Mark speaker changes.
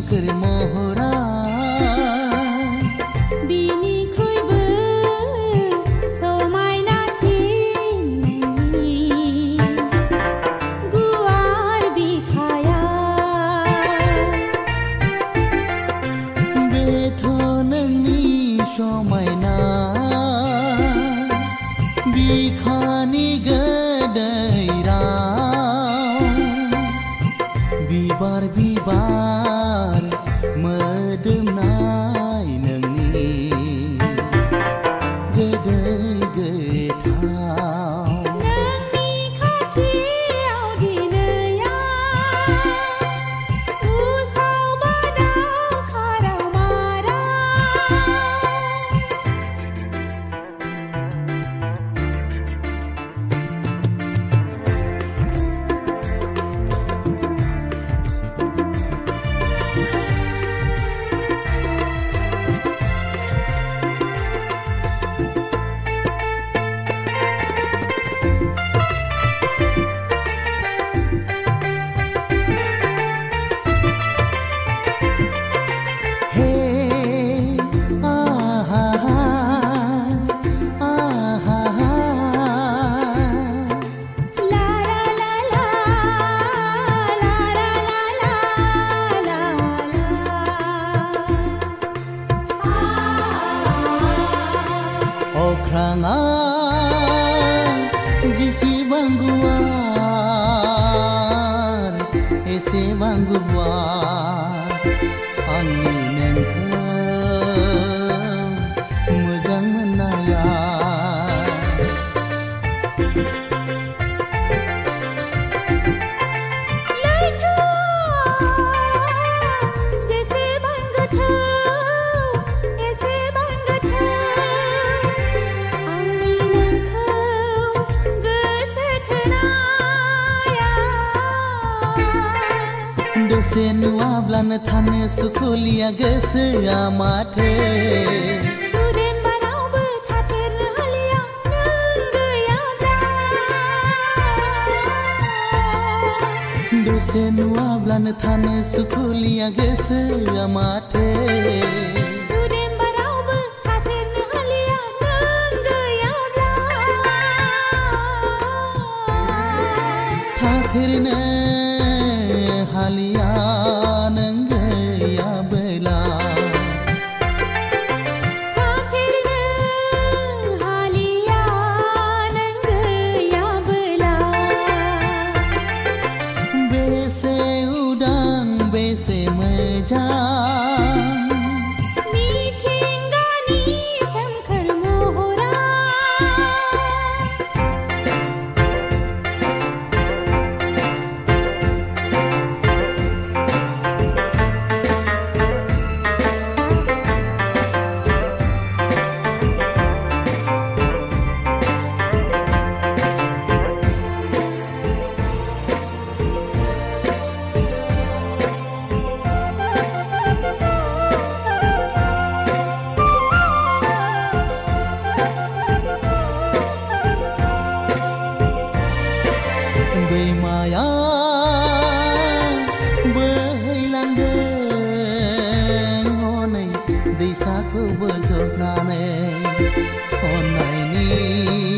Speaker 1: सोमखोर महरा
Speaker 2: बिनिख्रुइबो समायनासिन नोंनि गुवार बिखाया
Speaker 1: बेथ' नोंनि समायना बिखानि गोदै राव बिबार बिबार मोदोमनाय नोंनि गोदै गोथाव
Speaker 2: नोंनि खाथियाव दिनैया उसाव बादाव खाराव माराव
Speaker 1: अख्राङा जेसेबां गुवार एसेबां गुवार आंनि नोंखौ मोजां मोननाया
Speaker 2: जेसेबां गोथौ एसेबां गोथौ आंनि नोंखौ गोसो थोनाया
Speaker 1: दसे नुवाब्लानो थानो सुखुलिया गोसोआ माथो
Speaker 2: सुदेम बारावबो थाथेरनो हालिया नों गैयाब्ला
Speaker 1: दसे नुवाब्लानो थानो सुखुलिया गोसोआ माथो
Speaker 2: सुदेम बारावबो थाथेरनो हालिया नों गैयाब्ला
Speaker 1: थाथेरनो हालिया नों गैयाबोला
Speaker 2: थाथेरनो हालिया नों गैयाबोला
Speaker 1: बेसे उदां बेसे मोजां
Speaker 2: मिथिंगानि सोमखोर महरा
Speaker 1: दैमाया बोहैलांदों हनै दैसाखौ बोजबनानै अननायनि